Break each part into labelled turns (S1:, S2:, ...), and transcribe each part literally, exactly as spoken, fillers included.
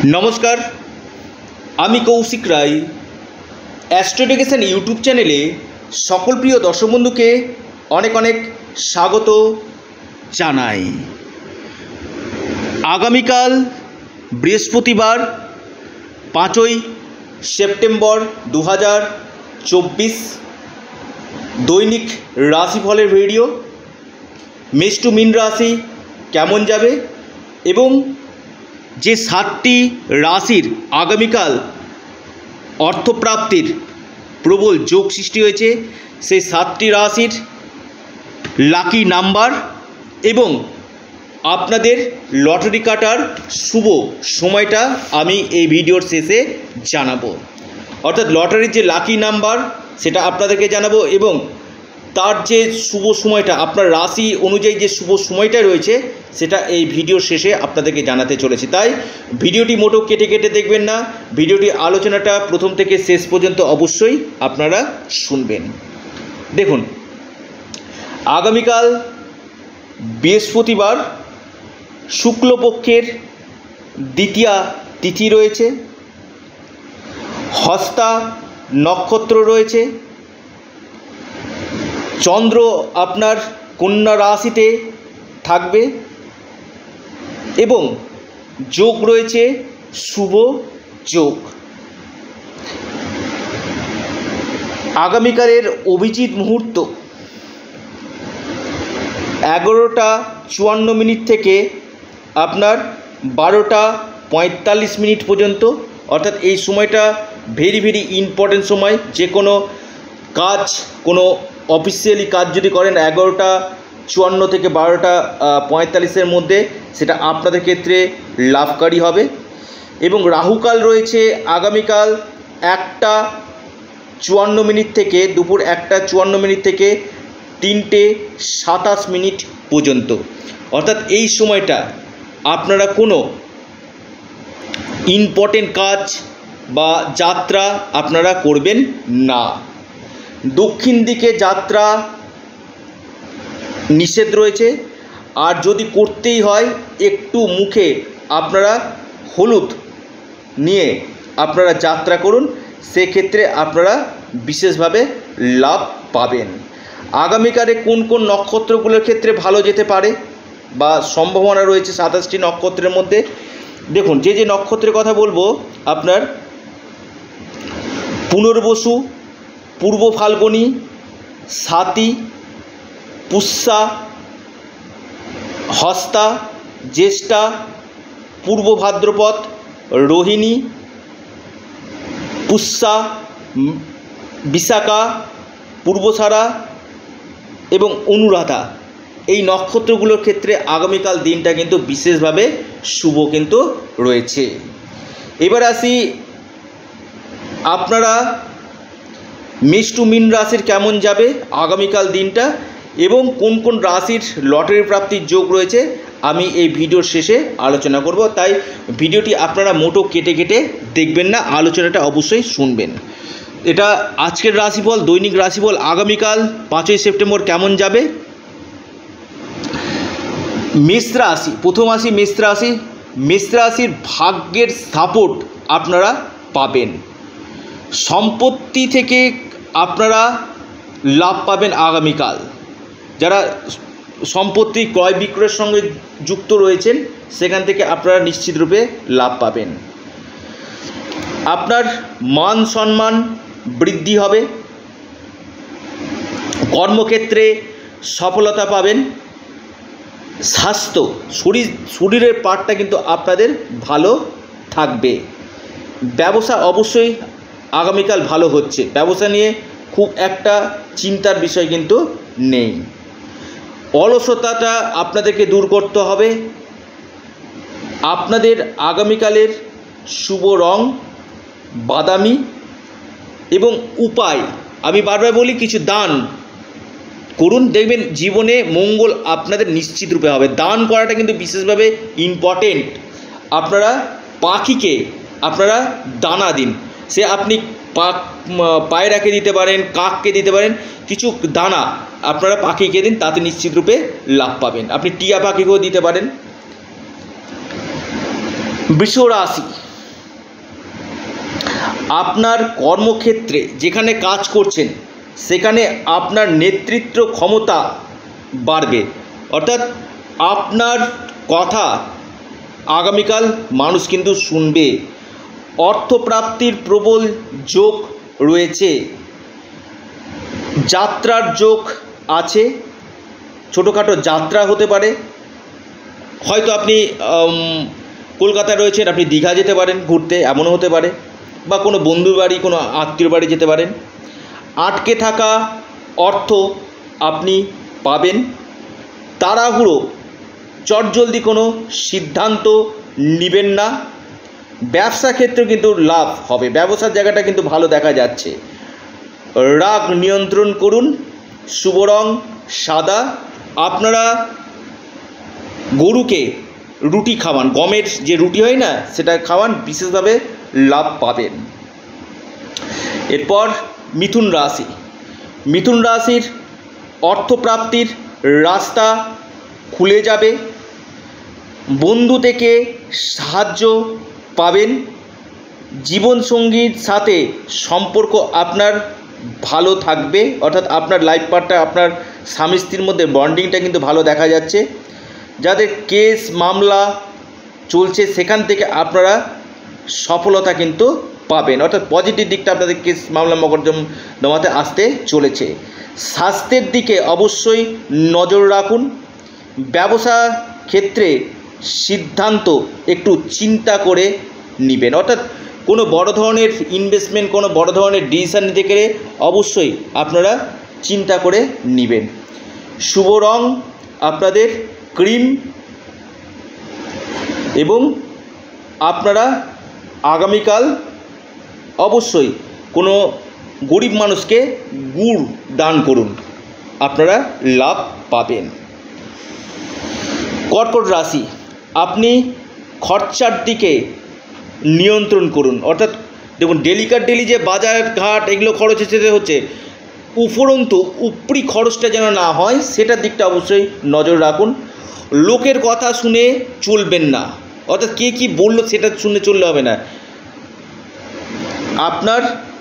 S1: नमस्कार आमी Kaushik Roy astro education YouTube चैनेले सकल प्रिय दर्शक बंधु के अनेक अनेक स्वागत जानाई। आगामीकाल बृहस्पतिवार पाँचई सेप्टेम्बर दो हज़ार चौबीस दैनिक राशिफलेर भिडियो मेष टू मीन राशि केमन जाबे एवं जे सातटी राशिर आगामीकाल अर्थप्राप्तिर प्रबल जोग सृष्टि होयेछे सेई सातटी राशिर लाकी नाम्बार एवं आपनादेर लटारि काटार शुभ समयटा आमी एई भिडियोर शेषे जानाबो। अर्थात लटारिर जे लाकी नाम्बार सेटा आपनादेरके जानाबो एवं तार जे शुभ समयटा आपनार राशि अनुयायी जे शुभ समयटा रयेछे सेटा एई भिडियोर शेषे आपनादेरके जानाते चलेछि। ताई भिडियोटी मोटो केटे केटे देखबेन ना, भिडियोटी आलोचनाटा प्रथम थेके शेष पर्यन्त अवश्यई आपनारा शुनबेन। देखुन आगामीकाल बृहस्पतिवार शुक्लपक्षेर द्वितीया तिथि रयेछे, हस्ता नक्षत्र रयेछे, चंद्र आपनार कन्या राशिते थाकबे एवं जोग रयेछे शुभ जोग। आगामीकालेर अभिजित मुहूर्त एगारोटा चुवान्न मिनिट थेके आपनार बारोटा पঁয়তাল্লিশ मिनिट पर्यन्त, अर्थात এই সময়টা भेरि भेरि इम्पोर्टेंट समय। जे कोनो काज कोनो अफिसियलि काज यदि करें एगारोटा चुवान्न থেকে বারোটা পঁয়তাল্লিশের মধ্যে সেটা আপনাদের ক্ষেত্রে লাভকারী হবে। এবং রাহুকাল রয়েছে আগামীকাল একটা চুয়ান্ন মিনিট থেকে দুপুর একটা চুয়ান্ন মিনিট থেকে তিনটে সাতাশ মিনিট পর্যন্ত। অর্থাৎ এই সময়টা আপনারা কোনো ইম্পর্টেন্ট কাজ বা যাত্রা আপনারা করবেন না। दक्षिण दिके यात्रा निषेध रयेछे और यदि करतेई हय एकटू मुखे आपनारा हलुद निये आपनारा यात्रा करुन, से क्षेत्रे आपनारा विशेषभावे लाभ पाबेन। आगामीकाले कोन कोन नक्षत्रगुलोर क्षेत्रे भालो जेते पारे बा सम्भावना रयेछे सत्ताईसटी नक्षत्रेर मध्य। देखुन जे जे नक्षत्रेर कथा बोलबो आपनार पुनर्वसु, पूर्व फाल्गुनी, साती, पुष्या, हस्ता, ज्येष्ठा, पूर्व भाद्रपद, रोहिणी, पुष्या, विशाखा, पूर्वसारा एवं अनुराधा এই নক্ষত্রগুলোর ক্ষেত্রে আগামীকাল দিনটা কিন্তু বিশেষভাবে শুভ কিন্তু রয়েছে। এবার আসি আপনারা मेष टू मीन राशिर केमन जाबे आगामीकाल दिनटा एवं कोन कोन राशिर लटारि प्राप्तिर जोग रयेछे आमी एई भिडियोर शेषे आलोचना करब। ताई भिडियोटी आपनारा मोटो केटे केटे देखबेन ना, आलोचनाटा अवश्यई शुनबेन। एटा आजकेर राशिफल दैनिक राशिफल आगामीकाल पाँचई सेप्टेम्बर केमन जाबे। मेष राशि प्रथम आसि मेष राशि मेष राशिर भाग्येर सापोर्ट आपनारा पाबेन। सम्पत्ति थेके आपनारा लाभ पाबेन आगामीकाल। जारा सम्पत्ति क्रय बिक्रয়ের संगे जुक्त रयेछेन सेखान थेके आपनारा निश्चित रूपे लाभ पाबेन। आपनार मान सम्मान बृद्धि हबे, कर्मक्षेत्रे सफलता पाबेन। स्वास्थ्य शरीर शरीरेर पार्टटा किन्तु आपनादेर भालो थाकबे। व्यवसा अवश्यई आगामीकाल भालो होच्छे, व्यवसा निये खूब एकटा चिंतार विषय किन्तु नेই। अलसताटा आपनादेरके दूर करते हबे। आपनादेर आगामीकालेर शुभ रंग बादामी एवं उपाय आमी बारबार बोली किछु दान করুন, দেখবেন জীবনে মঙ্গল আপনাদের নিশ্চিত রূপে হবে। দান করাটা কিন্তু বিশেষভাবে ইম্পর্টেন্ট। আপনারা পাখিকে আপনারা দানা দিন, সে আপনি পায়রাকে দিতে পারেন, কাককে দিতে পারেন, কিছু দানা আপনারা পাখিকে দিন, তাতে নিশ্চিত রূপে লাভ পাবেন। আপনি টিয়া পাখিকেও দিতে পারেন। বৃষ রাশি আপনার কর্মক্ষেত্রে যেখানে কাজ করছেন সেখানে আপনার নেতৃত্ব ক্ষমতা বাড়বে, অর্থাৎ আপনার কথা আগামীকাল মানুষ কিন্তু শুনবে। অর্থপ্রাপ্তির প্রবল যোগ রয়েছে, যাত্রার যোগ আছে, ছোটোখাটো যাত্রা হতে পারে। হয়তো আপনি কলকাতায় রয়েছেন, আপনি দীঘা যেতে পারেন ঘুরতে, এমনও হতে পারে, বা কোনো বন্ধুর বাড়ি, কোনো আত্মীয় বাড়ি যেতে পারেন। আটকে থাকা অর্থ আপনি পাবেন। তাড়াহুড়ো চটজলদি কোনো সিদ্ধান্ত নেবেন না। ব্যবসা ক্ষেত্রে কিন্তু লাভ হবে, ব্যবসার জায়গাটা কিন্তু ভালো দেখা যাচ্ছে। রাগ নিয়ন্ত্রণ করুন। শুভ রং সাদা। আপনারা গরুকে রুটি খাওয়ান, গমের যে রুটি হয় না, সেটা খাওয়ান, বিশেষভাবে লাভ পাবেন। এরপর মিথুন রাশি। মিথুন রাশির অর্থপ্রাপ্তির রাস্তা খুলে যাবে। বন্ধু থেকে সাহায্য পাবেন। জীবনসঙ্গীর সাথে সম্পর্ক আপনার ভালো থাকবে, অর্থাৎ আপনার লাইফ পার্টনার, আপনার স্বামী স্ত্রীর মধ্যে বন্ডিংটা কিন্তু ভালো দেখা যাচ্ছে। যাদের কেস মামলা চলছে সেখান থেকে আপনারা সফলতা কিন্তু পাবেন, অর্থাৎ পজিটিভ দিকটা আপনাদের কেস মামলা মকদ্দমাতে আসতে চলেছে। স্বাস্থ্যের দিকে অবশ্যই নজর রাখুন। ব্যবসা ক্ষেত্রে সিদ্ধান্ত একটু চিন্তা করে নেবেন, অর্থাৎ কোনো বড় ধরনের ইনভেস্টমেন্ট, কোনো বড় ধরনের ডিসিশান নিতে গেলে অবশ্যই আপনারা চিন্তা করে নেবেন। শুভ রং আপনাদের ক্রিম, এবং আপনারা আগামীকাল অবশ্যই কোনো গরিব মানুষকে গুড় দান করুন, আপনারা লাভ পাবেন। কর্কট রাশি। আপনি খরচার দিকে নিয়ন্ত্রণ করুন, অর্থাৎ দেখুন ডেলিকার ডেলি যে বাজার ঘাট এগুলো খরচ যেতে হচ্ছে, উপরন্তু উপরি খরচটা যেন না হয় সেটার দিকটা অবশ্যই নজর রাখুন। লোকের কথা শুনে চলবেন না, অর্থাৎ কে কী বললো সেটা শুনে চললে হবে না। আপনার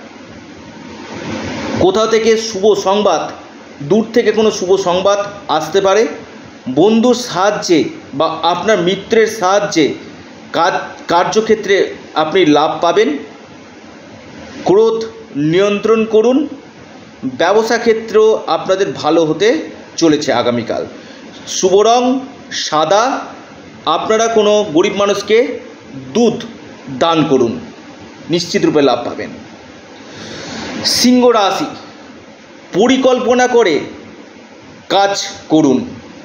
S1: কোথাও থেকে শুভ সংবাদ, দূর থেকে কোনো শুভ সংবাদ আসতে পারে। বন্ধুর সাহায্যে বা আপনার মিত্রের সাহায্যে কাজ কার্যক্ষেত্রে আপনি লাভ পাবেন। ক্রোধ নিয়ন্ত্রণ করুন। ব্যবসা ক্ষেত্রেও আপনাদের ভালো হতে চলেছে আগামীকাল। শুভ রং সাদা। আপনারা কোনো গরিব মানুষকে দুধ দান করুন, নিশ্চিত রূপে লাভ পাবেন। সিংহ রাশি। পরিকল্পনা করে কাজ করুন।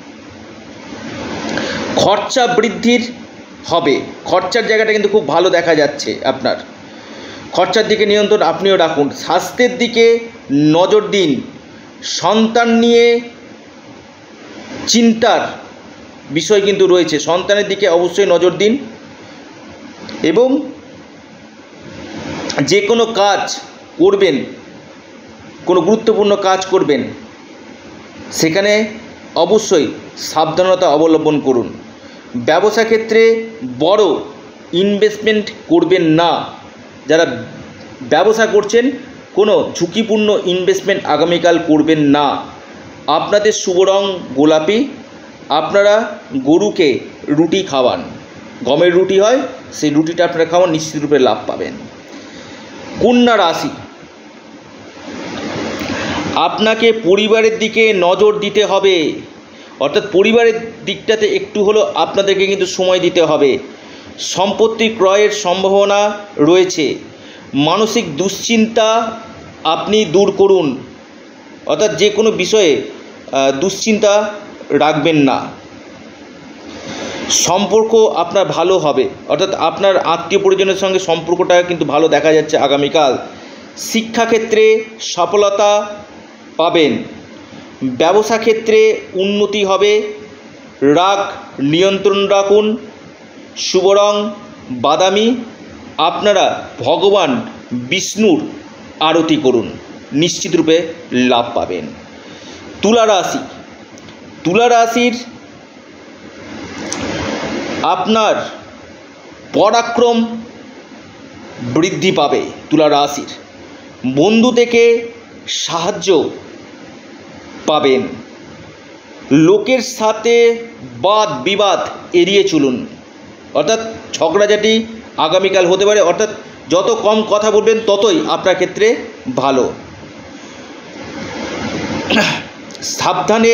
S1: খরচা বৃদ্ধির হবে, খরচার জায়গাটা কিন্তু খুব ভালো দেখা যাচ্ছে। আপনার খরচার দিকে নিয়ন্ত্রণ আপনিও রাখুন। স্বাস্থ্যের দিকে নজর দিন। সন্তান নিয়ে চিন্তার বিষয় কিন্তু রয়েছে, সন্তানের দিকে অবশ্যই নজর দিন। এবং যে কোনো কাজ করবেন, কোনো গুরুত্বপূর্ণ কাজ করবেন, সেখানে অবশ্যই সাবধানতা অবলম্বন করুন। ব্যবসা ক্ষেত্রে বড় ইনভেস্টমেন্ট করবেন না। যারা ব্যবসা করছেন কোনো ঝুঁকিপূর্ণ ইনভেস্টমেন্ট আগামীকাল করবেন না। আপনাদের শুভ রং গোলাপি। আপনারা গরুকে রুটি খাওয়ান, গমের রুটি হয়, সেই রুটিটা আপনারা খাওয়ান, নিশ্চিত রূপে লাভ পাবেন। কন্যা রাশি। আপনাকে পরিবারের দিকে নজর দিতে হবে, অর্থাৎ পরিবারের দিকটাতে একটু হলেও আপনাদেরকে কিন্তু সময় দিতে হবে। সম্পত্তি ক্রয়ের সম্ভাবনা রয়েছে। মানসিক দুশ্চিন্তা আপনি দূর করুন, অর্থাৎ যে কোনো বিষয়ে দুশ্চিন্তা রাখবেন না। সম্পর্ক আপনার ভালো হবে, অর্থাৎ আপনার আত্মীয় পরিজনের সঙ্গে সম্পর্কটা কিন্তু ভালো দেখা যাচ্ছে আগামীকাল। শিক্ষাক্ষেত্রে সফলতা পাবেন। ব্যবসা ক্ষেত্রে উন্নতি হবে। রাগ নিয়ন্ত্রণ রাখুন। শুভ রং বাদামি। আপনারা ভগবান বিষ্ণুর আরতি করুন, নিশ্চিত রূপে লাভ পাবেন। তুলা রাশি। তুলা রাশির আপনার পরাক্রম বৃদ্ধি পাবে তুলা রাশির। বন্ধু থেকে সাহায্য পাবেন। লোকের সাথে বাদ বিবাদ এড়িয়ে চলুন, অর্থাৎ ঝগড়াঝাটি আগামীকাল হতে পারে, অর্থাৎ যত কম কথা বলবেন ততই আপনার ক্ষেত্রে ভালো। সাবধানে,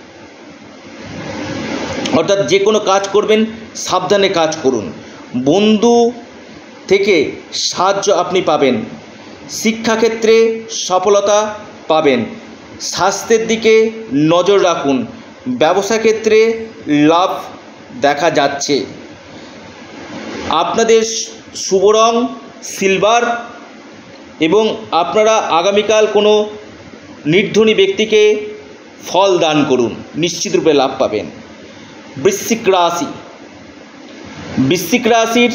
S1: অর্থাৎ যে কোনো কাজ করবেন সাবধানে কাজ করুন। বন্ধু থেকে সাহায্য আপনি পাবেন। শিক্ষাক্ষেত্রে সফলতা পাবেন। স্বাস্থ্যের দিকে নজর রাখুন। ব্যবসা ক্ষেত্রে লাভ দেখা যাচ্ছে। আপনাদের শুভ রং সিলভার এবং আপনারা আগামীকাল কোনো নির্ধনী ব্যক্তিকে ফল দান করুন, নিশ্চিত রূপে লাভ পাবেন। বৃশ্চিক রাশি, বৃশ্চিক রাশির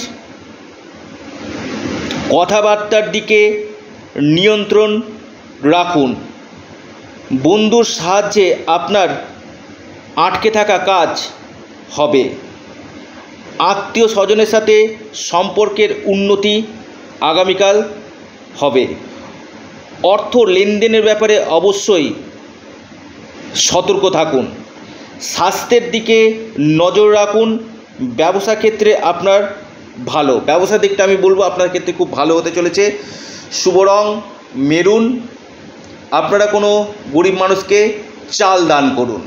S1: কথাবার্তার দিকে নিয়ন্ত্রণ রাখুন। বন্ধুর সাহায্যে আপনার আটকে থাকা কাজ হবে। আত্মীয় স্বজনের সাথে সম্পর্কের উন্নতি আগামীকাল হবে। অর্থ লেনদেনের ব্যাপারে অবশ্যই সতর্ক থাকুন। স্বাস্থ্যের দিকে নজর রাখুন। ব্যবসা ক্ষেত্রে আপনার ভালো, ব্যবসা দিকটা আমি বলবো আপনার ক্ষেত্রে খুব ভালো হতে চলেছে। শুভ রং মেরুন। আপনারা কোনো গরিব মানুষকে চাল দান করুন।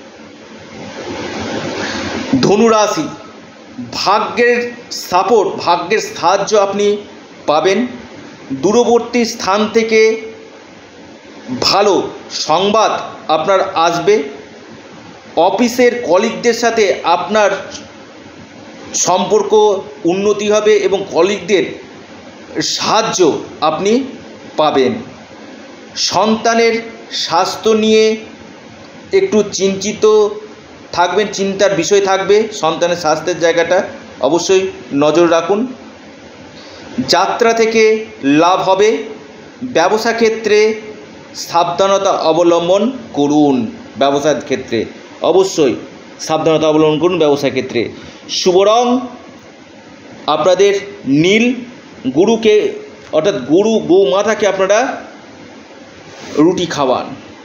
S1: ধনু রাশি, ভাগ্যের সাপোর্ট, ভাগ্যের সাহায্য আপনি পাবেন। দূরবর্তী স্থান থেকে ভালো সংবাদ আপনার আসবে। অফিসের কলিগদের সাথে আপনার সম্পর্ক উন্নতি হবে এবং কলিগদের সাহায্য আপনি পাবেন। সন্তানের স্বাস্থ্য নিয়ে একটু চিন্তিত থাকবেন, চিন্তার বিষয় থাকবে। সন্তানের স্বাস্থ্যের জায়গাটা অবশ্যই নজর রাখুন। যাত্রা থেকে লাভ হবে। ব্যবসা ক্ষেত্রে সাবধানতা অবলম্বন করুন। ব্যবসার ক্ষেত্রে অবশ্যই সাবধানতা অবলম্বন করুন ব্যবসা ক্ষেত্রে। শুভ রং আপনাদের নীল। গরুকে, অর্থাৎ গরু গৌ মাতাকে আপনারা রুটি খাওয়ান।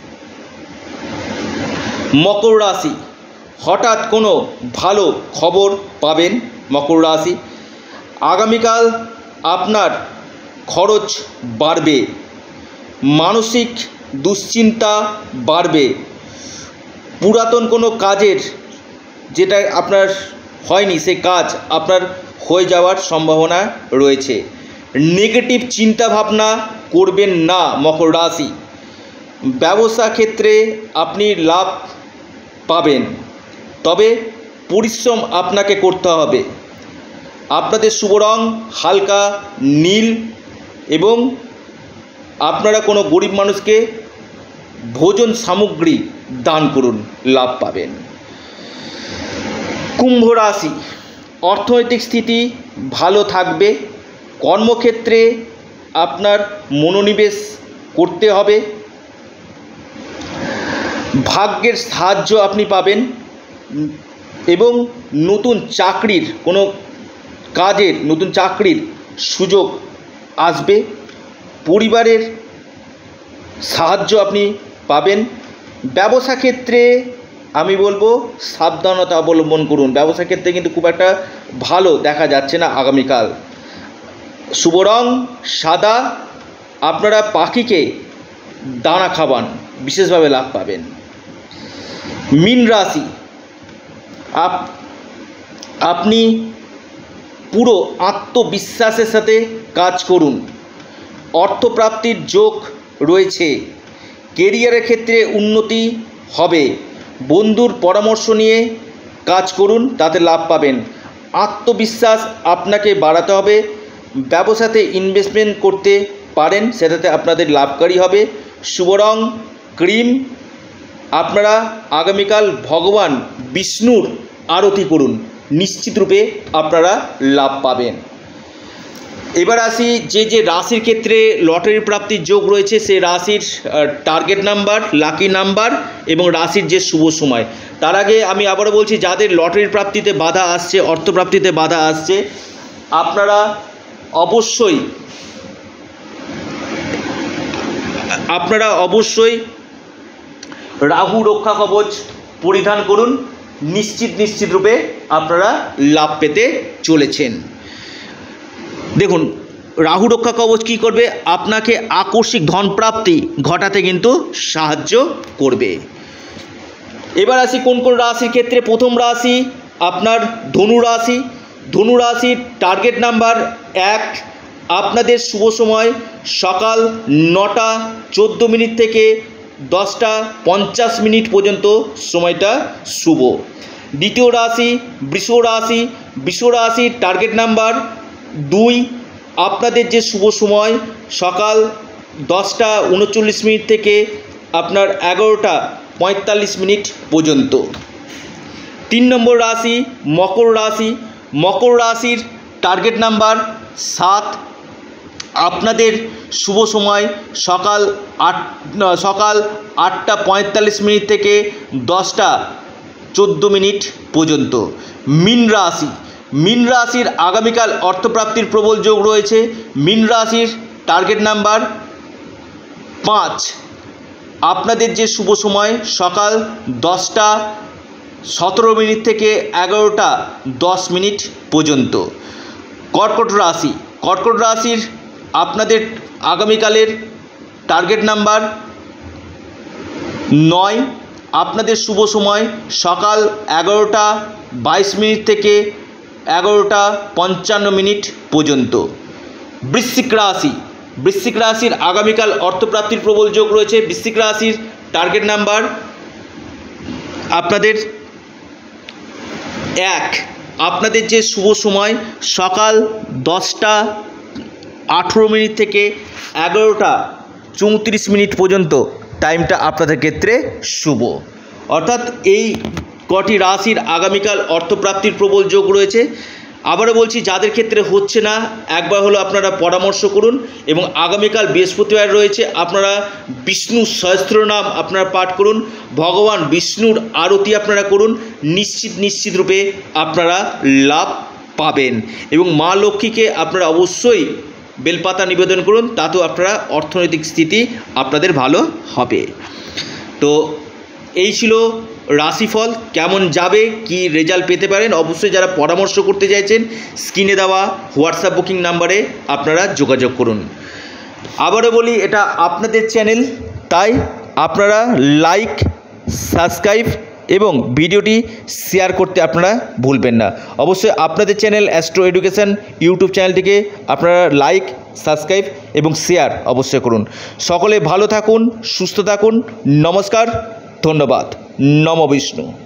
S1: মকর রাশি, হঠাৎ কোনো ভালো খবর পাবেন। মকর রাশি, আগামীকাল আপনার খরচ বাড়বে। মানসিক দুশ্চিন্তা বাড়বে। পুরাতন কোনো কাজের যেটা আপনার হয়নি সেই কাজ আপনার হয়ে যাওয়ার সম্ভাবনা রয়েছে। নেগেটিভ চিন্তাভাবনা করবেন না মকর রাশি। ব্যবসা ক্ষেত্রে আপনি লাভ পাবেন, তবে পরিশ্রম আপনাকে করতে হবে। আপনাদের শুভ রং হালকা নীল এবং আপনারা কোনো গরিব মানুষকে ভোজন সামগ্রী দান করুন, লাভ পাবেন। কুম্ভ রাশি, অর্থনৈতিক স্থিতি ভালো থাকবে। কর্মক্ষেত্রে আপনার মনোনিবেশ করতে হবে। ভাগ্যের সাহায্য আপনি পাবেন এবং নতুন চাকরির কোনো কাজের নতুন চাকরির সুযোগ আসবে। পরিবারের সাহায্য আপনি পাবেন। ব্যবসা ক্ষেত্রে আমি বলবো সাবধানতা অবলম্বন করুন। ব্যবসা ক্ষেত্রে কিন্তু খুব একটা ভালো দেখা যাচ্ছে না আগামীকাল। শুভ রং সাদা। আপনারা পাখিকে দানা খাওয়ান, বিশেষভাবে লাভ পাবেন। মীন রাশি, আপ আপনি পুরো আত্মবিশ্বাসের সাথে কাজ করুন। অর্থপ্রাপ্তির যোগ রয়েছে। কেরিয়ারের ক্ষেত্রে উন্নতি হবে। বন্ধুর পরামর্শ নিয়ে কাজ করুন, তাতে লাভ পাবেন। আত্মবিশ্বাস আপনাকে বাড়াতে হবে। ব্যবসাতে ইনভেস্টমেন্ট করতে পারেন, সেটাতে আপনাদের লাভকারী হবে। শুভ রং ক্রিম। আপনারা আগামীকাল ভগবান বিষ্ণুর আরতি করুন, নিশ্চিত রূপে আপনারা লাভ পাবেন। এবার আসি যে যে রাশির ক্ষেত্রে লটারি প্রাপ্তির যোগ রয়েছে সেই রাশির টার্গেট নাম্বার, লাকি নাম্বার এবং রাশির যে শুভ সময়। তার আগে আমি আবারও বলছি, যাদের লটারির প্রাপ্তিতে বাধা আসছে, অর্থপ্রাপ্তিতে বাধা আসছে, আপনারা অবশ্যই আপনারা অবশ্যই রাহু রক্ষা কবচ পরিধান করুন। নিশ্চিত নিশ্চিত রূপে আপনারা লাভ পেতে চলেছেন। দেখুন, রাহু রক্ষা কবচ কী করবে? আপনাকে আকস্মিক ধনপ্রাপ্তি ঘটাতে কিন্তু সাহায্য করবে। এবার আসি কোন কোন রাশির ক্ষেত্রে। প্রথম রাশি আপনার ধনু রাশি। ধনু রাশির টার্গেট নাম্বার এক। আপনাদের শুভ সময় সকাল নটা চোদ্দো মিনিট থেকে দশটা পঞ্চাশ মিনিট পর্যন্ত সময়টা শুভ। দ্বিতীয় রাশি বৃষ রাশি। বৃষ রাশির টার্গেট নাম্বার দুই। আপনাদের যে শুভ সময় সকাল দশটা উনচল্লিশ মিনিট থেকে আপনার এগারোটা পঁয়তাল্লিশ মিনিট পর্যন্ত। তিন নম্বর রাশি মকর রাশি। মকর রাশির টার্গেট নাম্বার সাত। আপনাদের শুভ সময় সকাল আট সকাল আটটা পঁয়তাল্লিশ মিনিট থেকে দশটা চোদ্দো মিনিট পর্যন্ত। মীন রাশি। মীন রাশির আগামীকাল অর্থপ্রাপ্তির প্রবল যোগ রয়েছে। মীন রাশির টার্গেট নাম্বার পাঁচ। আপনাদের যে শুভ সময় সকাল দশটা সতেরো মিনিট থেকে এগারোটা দশ মিনিট পর্যন্ত। কর্কট রাশি। কর্কট রাশির আপনাদের আগামীকালের টার্গেট নাম্বার নয়। আপনাদের শুভ সময় সকাল এগারোটা বাইশ মিনিট থেকে এগারোটা পঞ্চান্ন মিনিট পর্যন্ত। বৃশ্চিক রাশি। বৃশ্চিক রাশির আগামীকাল অর্থপ্রাপ্তির প্রবল যোগ রয়েছে। বৃশ্চিক রাশির টার্গেট নাম্বার আপনাদের এক। আপনাদের যে শুভ সময় সকাল দশটা আঠেরো মিনিট থেকে এগারোটা চৌত্রিশ মিনিট পর্যন্ত টাইমটা আপনাদের ক্ষেত্রে শুভ। অর্থাৎ এই কটি রাশির আগামীকাল অর্থপ্রাপ্তির প্রবল যোগ রয়েছে। আবারও বলছি, যাদের ক্ষেত্রে হচ্ছে না একবার হলো আপনারা পরামর্শ করুন। এবং আগামীকাল বৃহস্পতিবার রয়েছে, আপনারা বিষ্ণু সহস্রনাম আপনারা পাঠ করুন, ভগবান বিষ্ণুর আরতি আপনারা করুন। নিশ্চিত নিশ্চিত রূপে আপনারা লাভ পাবেন। এবং মা লক্ষ্মীকে আপনারা অবশ্যই বেলপাতা নিবেদন করুন, তাতেও আপনারা অর্থনৈতিক স্থিতি আপনাদের ভালো হবে। তো এই ছিল রাশিফল। কেমন যাবে, কি রেজাল্ট পেতে পারেন, অবশ্যই যারা পরামর্শ করতে চাইছেন স্ক্রিনে দেওয়া হোয়াটসঅ্যাপ বুকিং নাম্বারে আপনারা যোগাযোগ করুন। আবারও বলি, এটা আপনাদের চ্যানেল, তাই আপনারা লাইক, সাবস্ক্রাইব এবং ভিডিওটি শেয়ার করতে আপনারা ভুলবেন না। অবশ্যই আপনাদের চ্যানেল অ্যাস্ট্রো এডুকেশন ইউটিউব চ্যানেলটিকে আপনারা লাইক, সাবস্ক্রাইব এবং শেয়ার অবশ্যই করুন। সকলে ভালো থাকুন, সুস্থ থাকুন। নমস্কার, ধন্যবাদ। নম বিষ্ণু।